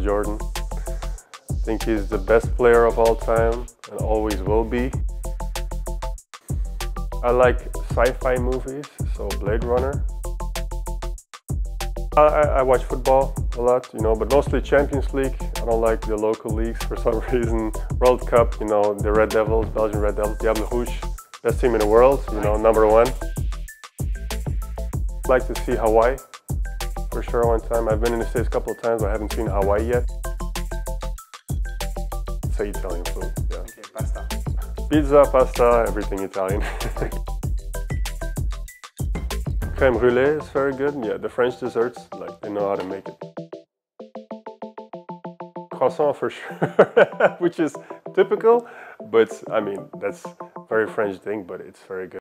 Jordan. I think he's the best player of all time and always will be. I like sci-fi movies, so Blade Runner. I watch football a lot, you know, but mostly Champions League. I don't like the local leagues for some reason. World Cup, you know, the Red Devils, Belgian Red Devils, Diable Rouge, best team in the world, you know, #1. I'd like to see Hawaii, for sure, one time. I've been in the States a couple of times, but I haven't seen Hawaii yet. Say Italian food, yeah. Okay, pasta. Pizza, pasta, everything Italian. Crème brûlée is very good. Yeah, the French desserts, like, they know how to make it. Croissant for sure, which is typical, but I mean, that's a very French thing, but it's very good.